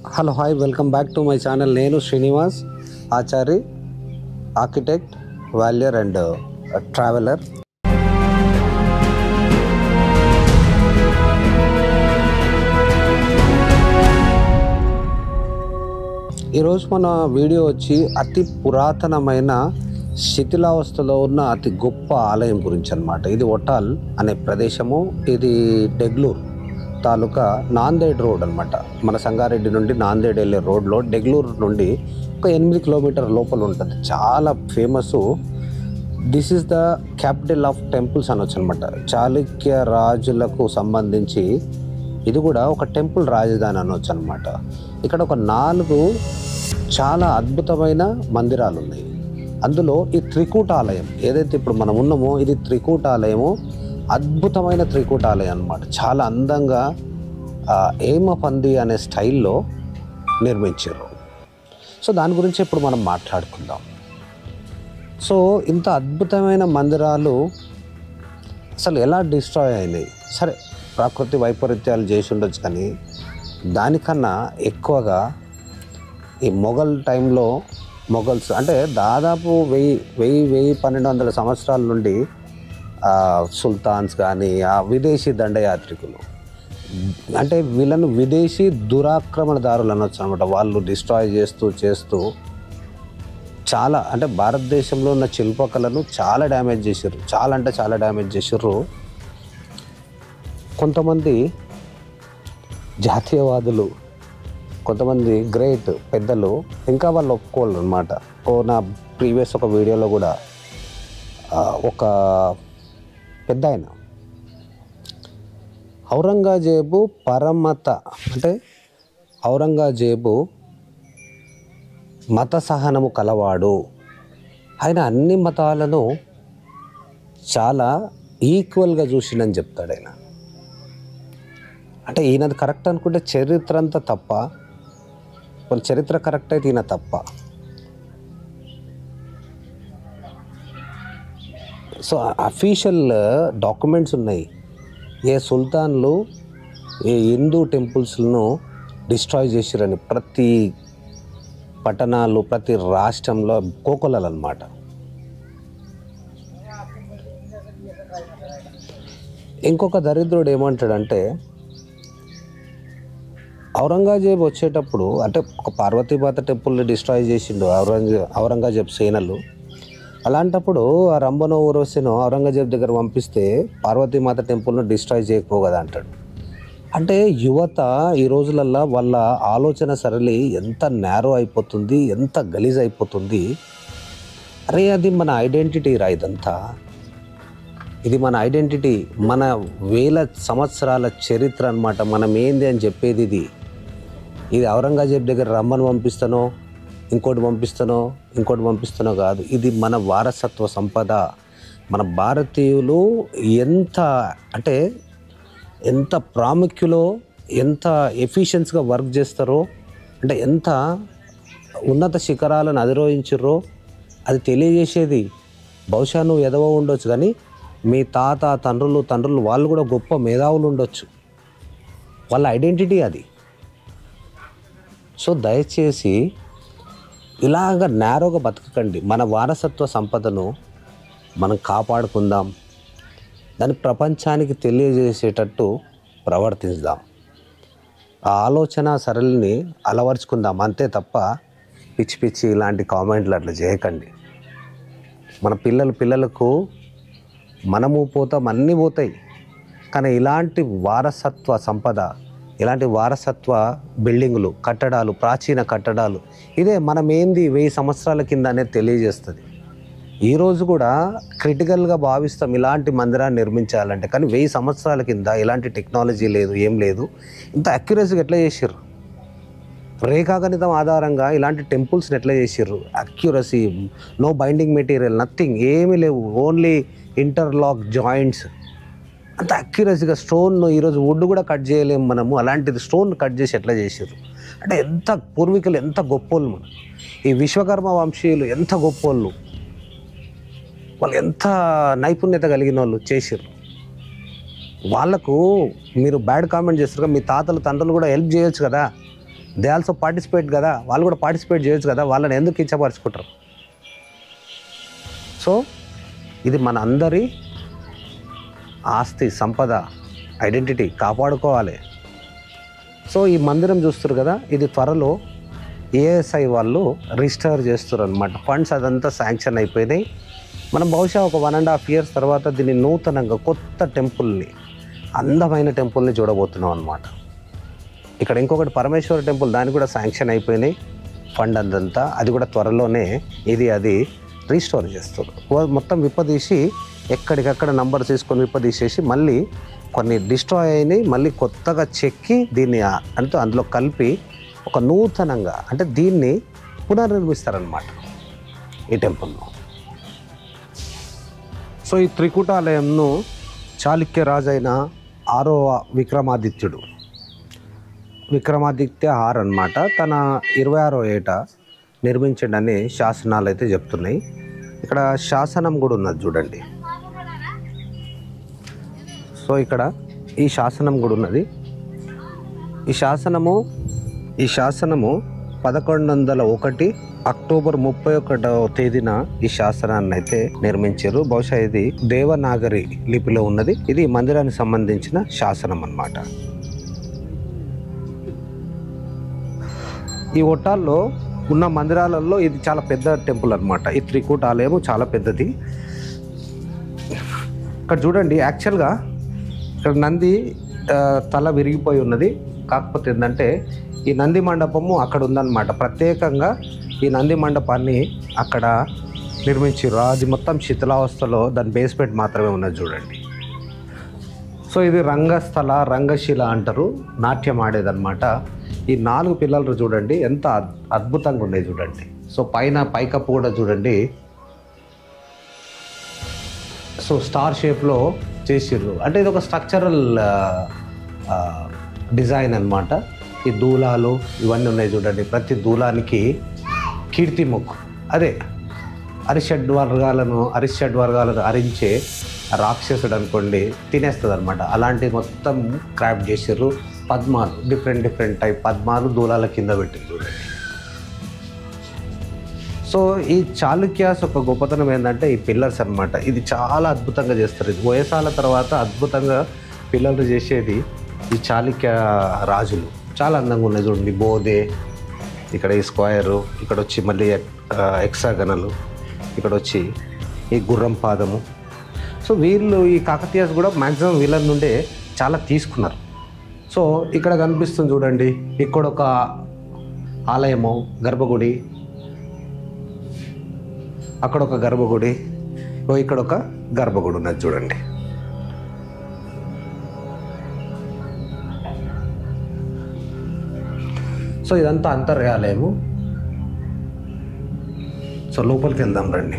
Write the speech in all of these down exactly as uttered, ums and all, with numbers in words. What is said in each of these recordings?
Hello hi welcome back to my channel. నేను Srinivas Achari, architect, వాల్యర్ and traveller. ఈరోజు మన వీడియో వచ్చి అతి పురాతనమైన శిథిలావస్థలో ఉన్న అతి గొప్ప ఆలయం గురించి అన్నమాట. ఇది ఒటాల్ అనే ప్రదేశము. ఇది డెగ్లూర్ తాలూకా నాందేడ్ రోడ్ అనమాట. మన సంగారెడ్డి నుండి నాందేడ్ వెళ్ళే రోడ్లో డెగ్లూర్ నుండి ఒక ఎనిమిది కిలోమీటర్ లోపల ఉంటుంది. చాలా famous. This is the capital of temples అనొచ్చు అనమాట. చాళుక్య రాజులకు సంబంధించి ఇది కూడా ఒక టెంపుల్ రాజధాని అనొచ్చు అనమాట. ఇక్కడ ఒక నాలుగు చాలా అద్భుతమైన మందిరాలు ఉన్నాయి. అందులో ఈ త్రికూటాలయం ఏదైతే ఇప్పుడు మనం ఉన్నామో ఇది త్రికూటాలయము. అద్భుతమైన త్రికూటాలయం అన్నమాట. చాలా అందంగా ఏమపంది అనే స్టైల్లో నిర్మించారు. సో దాని గురించి ఇప్పుడు మనం మాట్లాడుకుందాం. సో ఇంత అద్భుతమైన మందిరాలు అసలు ఎలా డిస్ట్రాయ్ అయినాయి? సరే, ప్రకృతి వైపరీత్యాలు చేసి ఉండొచ్చు, కానీ దానికన్నా ఎక్కువగా ఈ మొఘల్ టైంలో మొఘల్స్ అంటే దాదాపు వెయ్యి వెయ్యి వెయ్యి పన్నెండు వందల సంవత్సరాల నుండి సుల్తాన్స్ కానీ ఆ విదేశీ దండయాత్రికులు అంటే వీళ్ళను విదేశీ దురాక్రమణదారులు అనొచ్చు అనమాట. వాళ్ళు డిస్ట్రాయ్ చేస్తూ చేస్తూ చాలా అంటే భారతదేశంలో ఉన్న శిల్పకళను చాలా డ్యామేజ్ చేశారు. చాలా అంటే చాలా డ్యామేజ్ చేశారు. కొంతమంది జాతీయవాదులు, కొంతమంది గ్రేట్ పెద్దలు ఇంకా వాళ్ళు ఒప్పుకోవాలి అనమాట. ఓ నా ప్రీవియస్ ఒక వీడియోలో కూడా ఒక పెద్ద ఆయన ఔరంగజేబు పరమత అంటే ఔరంగజేబు మత సహనము కలవాడు, ఆయన అన్ని మతాలను చాలా ఈక్వల్గా చూసిండని చెప్తాడు ఆయన. అంటే ఈయనది కరెక్ట్ అనుకుంటే చరిత్ర అంతా తప్ప, వాళ్ళ చరిత్ర కరెక్ట్ అయితే ఈయన తప్ప. సో అఫీషియల్ డాక్యుమెంట్స్ ఉన్నాయి. ఏ సుల్తాన్లు ఏ హిందూ టెంపుల్స్ను డిస్ట్రాయ్ చేసిరని ప్రతి పట్టణాలు ప్రతి రాష్ట్రంలో కోకొల్లలు అన్నమాట. ఇంకొక దరిద్రుడు ఏమంటాడంటే ఔరంగజేబు వచ్చేటప్పుడు అంటే ఒక పార్వతీమాత టెంపుల్ని డిస్ట్రాయ్ చేసిండు ఔరంగజేబ్ ఔరంగజేబ్ సేనలు. అలాంటప్పుడు ఆ రంభనో ఊర్వశినో ఔరంగజేబ్ దగ్గర పంపిస్తే పార్వతీమాత టెంపుల్ను డిస్ట్రాయ్ చేయకపోగదా అంటాడు. అంటే యువత ఈ రోజులల్లో వాళ్ళ ఆలోచన సరళి ఎంత నేరో అయిపోతుంది, ఎంత గలీజ్ అయిపోతుంది. అరే అది మన ఐడెంటిటీ రా, ఇదంతా ఇది మన ఐడెంటిటీ, మన వేల సంవత్సరాల చరిత్ర అన్నమాట. మనం ఏంది అని చెప్పేది ఇది. ఇది ఔరంగజేబ్ దగ్గర రమ్మను పంపిస్తానో ఇంకోటి పంపిస్తానో ఇంకోటి పంపిస్తానో కాదు. ఇది మన వారసత్వ సంపద. మన భారతీయులు ఎంత అంటే ఎంత ప్రాముఖ్యులో, ఎంత ఎఫిషియన్స్గా వర్క్ చేస్తారో, అంటే ఎంత ఉన్నత శిఖరాలను అధిరోహించారో అది తెలియజేసేది. బహుశా నువ్వు ఎదవ ఉండొచ్చు, కానీ మీ తాత తండ్రులు తండ్రులు వాళ్ళు కూడా గొప్ప మేధావులు ఉండొచ్చు. వాళ్ళ ఐడెంటిటీ అది. సో దయచేసి ఇలాగ నేరోగా బతకకండి. మన వారసత్వ సంపదను మనం కాపాడుకుందాం, దాన్ని ప్రపంచానికి తెలియజేసేటట్టు ప్రవర్తిద్దాం. ఆ ఆలోచన సరళిని అలవర్చుకుందాం అంతే తప్ప పిచ్చి పిచ్చి ఇలాంటి కామెంట్లు అట్లా చేయకండి. మన పిల్లలు పిల్లలకు మనము పోతాం, అన్నీ పోతాయి, కానీ ఇలాంటి వారసత్వ సంపద, ఇలాంటి వారసత్వ బిల్డింగులు, కట్టడాలు, ప్రాచీన కట్టడాలు ఇదే మనం ఏంది వెయ్యి సంవత్సరాల కింద అనేది తెలియజేస్తుంది. ఈరోజు కూడా క్రిటికల్గా భావిస్తాం ఇలాంటి మందిరాన్ని నిర్మించాలంటే, కానీ వెయ్యి సంవత్సరాల కింద ఇలాంటి టెక్నాలజీ లేదు, ఏం లేదు. ఇంత అక్యురసీగా ఎట్లా చేసిర్రు? రేఖాగణితం ఆధారంగా ఇలాంటి టెంపుల్స్ని ఎట్లా చేసిర్రు? Accuracy, no binding material, nothing, ఏమీ లేవు, ఓన్లీ ఇంటర్లాక్ జాయింట్స్. అంత అక్యురసీగా స్టోన్ ఈరోజు వుడ్ కూడా కట్ చేయలేము మనము, అలాంటిది స్టోన్ కట్ చేసి ఎట్లా చేసారు అంటే ఎంత పూర్వీకులు ఎంత గొప్పోళ్ళు. మనం ఈ విశ్వకర్మ వంశీయులు ఎంత గొప్పోళ్ళు, వాళ్ళు ఎంత నైపుణ్యత కలిగిన వాళ్ళు చేసారు. వాళ్ళకు మీరు బ్యాడ్ కామెంట్ చేస్తారు, మీ తాతలు తండ్రులు కూడా హెల్ప్ చేయొచ్చు కదా. దే ఆల్సో పార్టిసిపేట్ కదా, వాళ్ళు కూడా పార్టిసిపేట్ చేయొచ్చు కదా, వాళ్ళని ఎందుకు కించపరుచుకుంటారు? సో ఇది మన అందరి ఆస్తి, సంపద, ఐడెంటిటీ కాపాడుకోవాలి. సో ఈ మందిరం చూస్తారు కదా, ఇది త్వరలో ఏఎస్ఐ వాళ్ళు రిజిస్టర్ చేస్తారు అనమాట. ఫండ్స్ అదంతా శాంక్షన్ అయిపోయినాయి. మనం బహుశా ఒక వన్ అండ్ హాఫ్ ఇయర్స్ తర్వాత దీన్ని నూతనంగా కొత్త టెంపుల్ని, అందమైన టెంపుల్ని చూడబోతున్నాం అనమాట. ఇక్కడ ఇంకొకటి పరమేశ్వర టెంపుల్, దానికి కూడా శాంక్షన్ అయిపోయినాయి ఫండ్ అందంతా. అది కూడా త్వరలోనే ఇది అది రీస్టోర్ చేస్తారు. మొత్తం విప్పదీసి ఎక్కడికక్కడ నంబర్ తీసుకొని విప్పదీసేసి మళ్ళీ కొన్ని డిస్ట్రాయ్ అయినాయి, మళ్ళీ కొత్తగా చెక్కి దీన్ని అంటే అందులో కలిపి ఒక నూతనంగా అంటే దీన్ని పునర్నిర్మిస్తారనమాట ఈ టెంపుల్ను. సో ఈ త్రికూటాలయంను చాళుక్య రాజైన ఆరవ విక్రమాదిత్యుడు, విక్రమాదిత్య ఆరు అన్నమాట, తన ఇరవై ఆరో ఏట నిర్మించడని శాసనాలు అయితే చెప్తున్నాయి. ఇక్కడ శాసనం కూడా ఉన్నది చూడండి. సో ఇక్కడ ఈ శాసనం కూడా ఉన్నది. ఈ శాసనము ఈ శాసనము పదకొండు వందల ఒకటి అక్టోబర్ ముప్పై ఒకటవ తేదీన ఈ శాసనాన్ని అయితే నిర్మించారు. బహుశా ఇది దేవనాగరి లిపిలో ఉన్నది. ఇది మందిరానికి సంబంధించిన శాసనం అన్నమాట. ఈ ఒట్టాల్లో ఉన్న మందిరాలలో ఇది చాలా పెద్ద టెంపుల్ అన్నమాట. ఈ త్రికూట ఆలయము చాలా పెద్దది. ఇక్కడ చూడండి, యాక్చువల్గా ఇక్కడ నంది తల విరిగిపోయి ఉన్నది. కాకపోతే ఏంటంటే ఈ నంది మండపము అక్కడ ఉందన్నమాట. ప్రత్యేకంగా ఈ నంది మండపాన్ని అక్కడ నిర్మించారు. అది మొత్తం శిథిలావస్థలో, దాని బేస్మెంట్ మాత్రమే ఉన్నది చూడండి. సో ఇది రంగస్థల, రంగశిల అంటారు, నాట్యం ఆడేదన్నమాట. ఈ నాలుగు పిల్లలు చూడండి ఎంత అద్భుతంగా ఉన్నాయి చూడండి. సో పైన పైకప్పు కూడా చూడండి, సో స్టార్ షేప్లో చేసిర్రు. అంటే ఇది ఒక స్ట్రక్చరల్ డిజైన్ అన్నమాట. ఈ దూలాలు ఇవన్నీ ఉన్నాయి చూడండి. ప్రతి దూలానికి కీర్తిముఖ్, అదే అరిషడ్ వర్గాలను అరిషడ్ వర్గాలను అరించే రాక్షసుడు అనుకోండి, తినేస్తుంది అనమాట. అలాంటి మొత్తం క్రాఫ్ట్ చేసారు. పద్మాలు, డిఫరెంట్ డిఫరెంట్ టైప్ పద్మాలు దూలాల కింద పెట్టింది చూడండి. సో ఈ చాళుక్యాస్ ఒక గొప్పతనం ఏంటంటే ఈ పిల్లర్స్ అనమాట. ఇది చాలా అద్భుతంగా చేస్తారు. ఇది వయసాల తర్వాత అద్భుతంగా పిల్లర్లు చేసేది ఈ చాళుక్య రాజులు. చాలా అందంగా ఉన్నాయి చూడండి. బోధే, ఇక్కడ ఈ స్క్వైరు, ఇక్కడ వచ్చి మళ్ళీ ఎక్సాగనలు, ఇక్కడ వచ్చి ఈ గుర్రం పాదము. సో వీళ్ళు ఈ కాకతీయాస్ కూడా మ్యాక్సిమం వీళ్ళ నుండే చాలా తీసుకున్నారు. సో ఇక్కడ కనిపిస్తుంది చూడండి, ఇక్కడ ఒక ఆలయము, గర్భగుడి, అక్కడ ఒక గర్భగుడి, ఇక్కడ ఒక గర్భగుడి ఉన్నది చూడండి. సో ఇదంతా అంతర్యాలయము. సో లోపలికి వెళ్దాం రండి.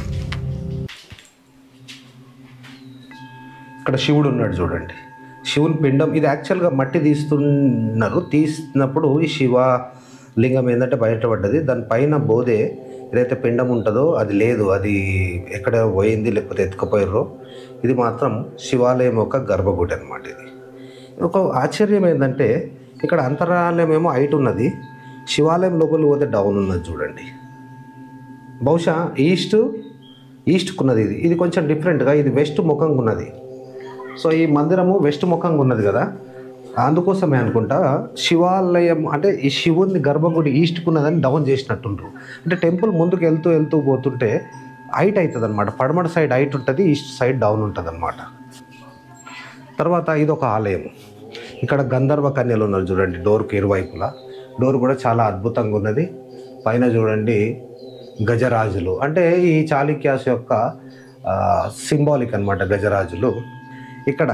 ఇక్కడ శివుడు ఉన్నాడు చూడండి, శివుని పిండం. ఇది యాక్చువల్గా మట్టి తీస్తున్నారు. తీసినప్పుడు ఈ శివ లింగం ఏంటంటే బయటపడ్డది. దానిపైన బోధే ఏదైతే పిండం ఉంటుందో అది లేదు, అది ఎక్కడ పోయింది లేకపోతే ఎత్తుకుపోయారో. ఇది మాత్రం శివాలయం యొక్క గర్భగుడి అనమాట. ఇది ఒక ఆశ్చర్యం ఏంటంటే ఇక్కడ అంతరాలయం ఏమో హైట్ ఉన్నది, శివాలయం లోపలికి పోతే డౌన్ ఉన్నది చూడండి. బహుశా ఈస్ట్ ఈస్ట్కు ఉన్నది. ఇది ఇది కొంచెం డిఫరెంట్గా, ఇది వెస్ట్ ముఖంగా ఉన్నది. సో ఈ మందిరము వెస్ట్ ముఖంగా ఉన్నది కదా, అందుకోసమే అనుకుంటా శివాలయం అంటే ఈ శివుని గర్భగుడి ఈస్ట్కు ఉన్నదని డౌన్ చేసినట్టుండ్రు. అంటే టెంపుల్ ముందుకు వెళ్తూ వెళ్తూ పోతుంటే హైట్ అవుతుంది అనమాట. పడమట సైడ్ హైట్ ఉంటుంది, ఈస్ట్ సైడ్ డౌన్ ఉంటుంది అనమాట. తర్వాత ఇది ఒక ఆలయం. ఇక్కడ గంధర్వ కన్యలు ఉన్నారు చూడండి డోర్కి ఇరువైపులా. డోర్ కూడా చాలా అద్భుతంగా ఉన్నది. పైన చూడండి గజరాజులు, అంటే ఈ చాళుక్యాస్ యొక్క సింబాలిక్ అనమాట గజరాజులు. ఇక్కడ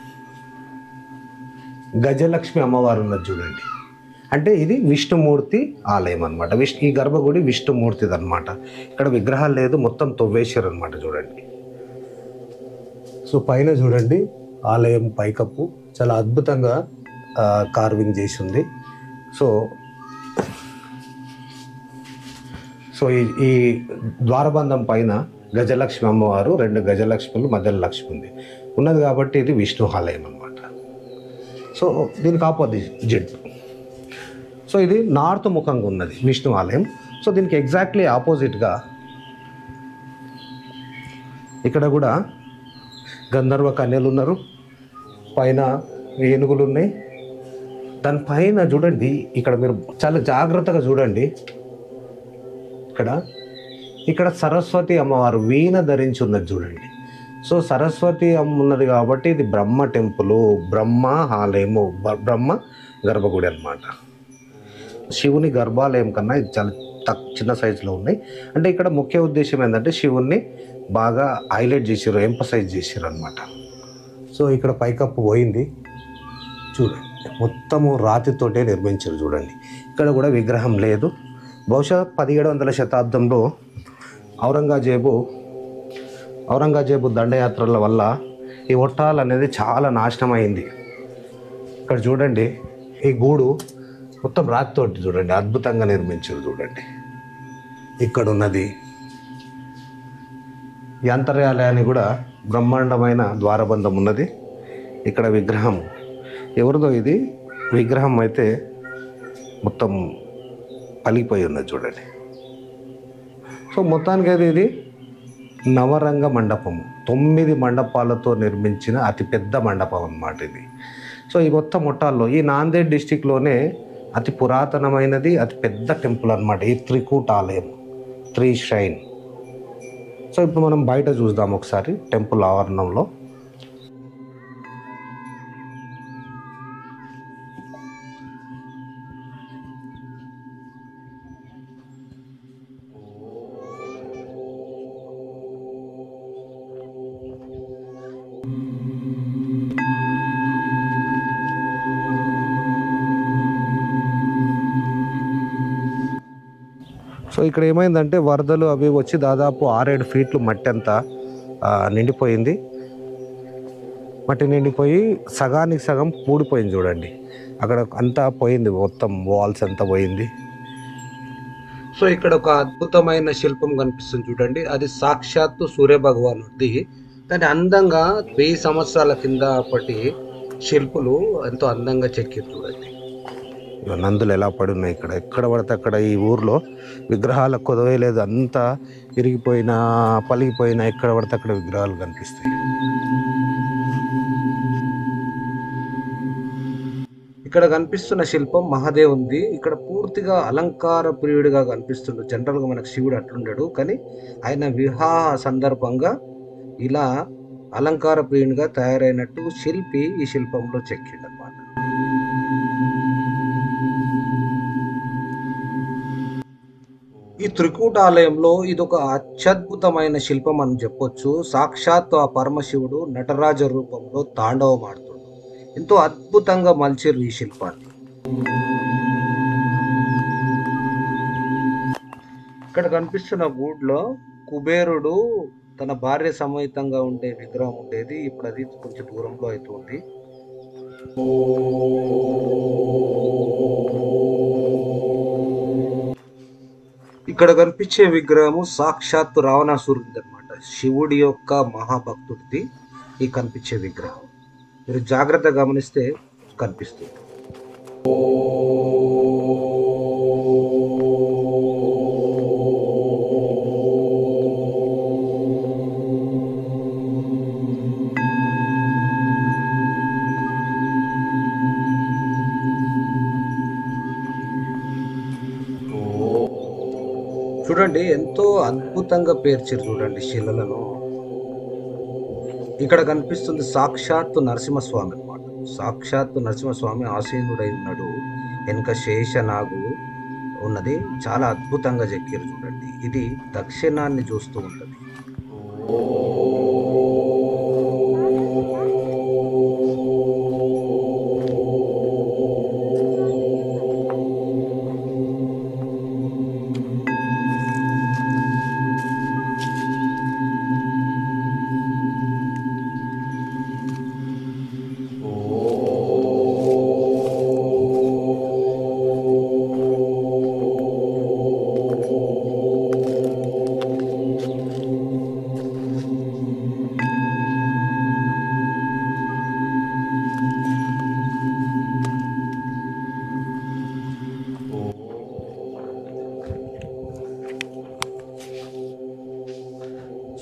గజలక్ష్మి అమ్మవారు ఉన్నది చూడండి, అంటే ఇది విష్ణుమూర్తి ఆలయం అనమాట. విష్ణు ఈ గర్భగుడి విష్ణుమూర్తిది అనమాట. ఇక్కడ విగ్రహాలు లేదు, మొత్తం తవ్వేశారు అనమాట చూడండి. సో పైన చూడండి ఆలయం పైకప్పు చాలా అద్భుతంగా కార్వింగ్ చేసి ఉంది. సో సో ఈ ఈ ద్వారబంధం పైన గజలక్ష్మి అమ్మవారు, రెండు గజలక్ష్ములు, మధ్యలో లక్ష్మి ఉంది ఉన్నది కాబట్టి ఇది విష్ణు ఆలయం అనమాట. సో దీనికి ఆపోజిట్. సో సో ఇది నార్త్ ముఖంగా ఉన్నది విష్ణు ఆలయం. సో దీనికి ఎగ్జాక్ట్లీ ఆపోజిట్గా ఇక్కడ కూడా గంధర్వ కన్యలు ఉన్నారు, పైన ఏనుగులు ఉన్నాయి. దానిపైన చూడండి, ఇక్కడ మీరు చాలా జాగ్రత్తగా చూడండి, ఇక్కడ ఇక్కడ సరస్వతి అమ్మవారు వీణ ధరించి ఉన్నది చూడండి. సో సరస్వతి అమ్మ ఉన్నది కాబట్టి ఇది బ్రహ్మ టెంపుల్, బ్రహ్మ ఆలయము, బ్రహ్మ గర్భగుడి అన్నమాట. శివుని గర్భాలయం కన్నా ఇది చాలా తక్కువ చిన్న సైజులో ఉన్నాయి. అంటే ఇక్కడ ముఖ్య ఉద్దేశం ఏంటంటే శివుణ్ణి బాగా హైలైట్ చేసారు, ఎంపసైజ్ చేసారు అనమాట. సో ఇక్కడ పైకప్పు పోయింది చూడండి, మొత్తము రాతితోటే నిర్మించారు చూడండి. ఇక్కడ కూడా విగ్రహం లేదు. బహుశా పదిహేడు వందల శతాబ్దంలో ఔరంగజేబు ఔరంగజేబు దండయాత్రల వల్ల ఈ ఒట్టాల్ అనేది చాలా నాశనం అయింది. ఇక్కడ చూడండి, ఈ గూడు మొత్తం రాతితోటి చూడండి అద్భుతంగా నిర్మించారు చూడండి. ఇక్కడ ఉన్నది ఈ అంతర్యాలయాన్ని కూడా బ్రహ్మాండమైన ద్వారబంధం ఉన్నది. ఇక్కడ విగ్రహం ఎవరిదో, ఇది విగ్రహం అయితే మొత్తం పలిగిపోయి ఉన్నది చూడండి. సో మొత్తానికి అయితే ఇది నవరంగ మండపము, తొమ్మిది మండపాలతో నిర్మించిన అతిపెద్ద మండపం అన్నమాట ఇది. సో ఈ మొత్తం మొట్టాల్లో ఈ నాందేడ్ డిస్టిక్లోనే అతి పురాతనమైనది, అతి పెద్ద టెంపుల్ అన్నమాట ఈ త్రికూట ఆలయం, త్రీ ష్రైన్. సో ఇప్పుడు మనం బయట చూద్దాం ఒకసారి టెంపుల్ ఆవరణంలో. సో ఇక్కడ ఏమైందంటే వరదలు అవి వచ్చి దాదాపు ఆరేడు ఫీట్లు మట్టి అంతా నిండిపోయింది. మట్టి నిండిపోయి సగానికి సగం పూడిపోయింది చూడండి. అక్కడ అంతా పోయింది, మొత్తం వాల్స్ అంతా పోయింది. సో ఇక్కడ ఒక అద్భుతమైన శిల్పం కనిపిస్తుంది చూడండి, అది సాక్షాత్తు సూర్య భగవానుడిది. దాన్ని అందంగా వెయ్యి సంవత్సరాల కింద అప్పటి శిల్పులు ఎంతో అందంగా చెక్కారు చూడండి. నందులు ఎలా పడి ఉన్నాయి ఇక్కడ, ఎక్కడ పడితే అక్కడ ఈ ఊర్లో విగ్రహాల కొదవే లేదు, అంతా విరిగిపోయిన పలిగిపోయిన ఎక్కడ పడితే అక్కడ విగ్రహాలు కనిపిస్తాయి. ఇక్కడ కనిపిస్తున్న శిల్పం మహాదేవుంది. ఇక్కడ పూర్తిగా అలంకార ప్రియుడిగా కనిపిస్తుండు. జనరల్గా మనకు శివుడు అట్లుండడు, కానీ ఆయన వివాహ సందర్భంగా ఇలా అలంకార ప్రియునిగా తయారైనట్టు శిల్పి ఈ శిల్పంలో చెక్కిండు అన్నమాట. ఈ త్రికూట ఆలయంలో ఇది ఒక అత్యద్భుతమైన శిల్పం అని చెప్పొచ్చు. సాక్షాత్ ఆ పరమశివుడు నటరాజ రూపంలో తాండవం ఆడుతుండు. ఎంతో అద్భుతంగా మలిచిర్రు ఈ శిల్పాన్ని. ఇక్కడ కనిపిస్తున్న గూడ్లో కుబేరుడు తన భార్య సమేతంగా ఉండే విగ్రహం ఉండేది. ఇప్పుడు అది కొంచెం దూరంలో అవుతుంది. ఇక్కడ కనిపించే విగ్రహము సాక్షాత్తు రావణాసురుడిది అనమాట, శివుడి యొక్క మహాభక్తుడిది ఈ కనిపించే విగ్రహం. మీరు జాగ్రత్తగా గమనిస్తే కనిపిస్తుంది. చూడండి ఎంతో అద్భుతంగా పేర్చారు చూడండి శిలలను. ఇక్కడ కనిపిస్తుంది సాక్షాత్తు నరసింహస్వామి అన్నమాట. సాక్షాత్తు నరసింహస్వామి ఆసీనుడై ఉన్నాడు, వెనుక శేషనాగు ఉన్నది. చాలా అద్భుతంగా చెక్కారు చూడండి. ఇది దక్షిణాన్ని చూస్తూ ఉంటుంది.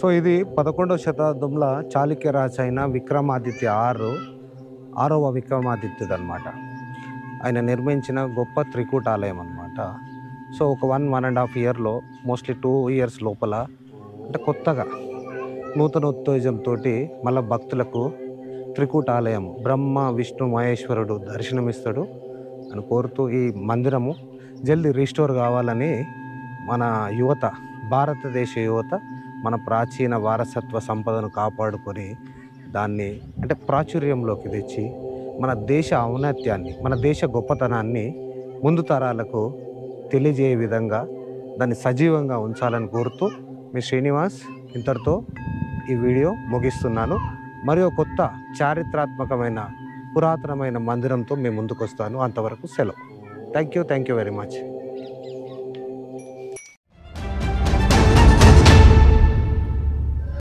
సో ఇది పదకొండవ శతాబ్దంలో చాళుక్య రాజు అయిన విక్రమాదిత్య ఆరు ఆరవ విక్రమాదిత్యుడు అనమాట. ఆయన నిర్మించిన గొప్ప త్రికూటాలయం అనమాట. సో ఒక వన్ వన్ అండ్ హాఫ్ ఇయర్లో మోస్ట్లీ టూ ఇయర్స్ లోపల అంటే కొత్తగా నూతన ఉత్తేజంతో మళ్ళీ భక్తులకు త్రికూటాలయం బ్రహ్మ విష్ణు మహేశ్వరుడు దర్శనమిస్తాడు అని కోరుతూ ఈ మందిరము జల్దీ రీస్టోర్ కావాలని మన యువత, భారతదేశ యువత మన ప్రాచీన వారసత్వ సంపదను కాపాడుకొని దాన్ని అంటే ప్రాచుర్యంలోకి తెచ్చి మన దేశ ఔన్నత్యాన్ని, మన దేశ గొప్పతనాన్ని ముందు తరాలకు తెలియజేయ విధంగా దాన్ని సజీవంగా ఉంచాలని కోరుతూ మీ శ్రీనివాస్ ఇంతటితో ఈ వీడియో ముగిస్తున్నాను. మరియు కొత్త చారిత్రాత్మకమైన పురాతనమైన మందిరంతో మేము ముందుకు వస్తాను. అంతవరకు సెలవు. Thank you thank you very much.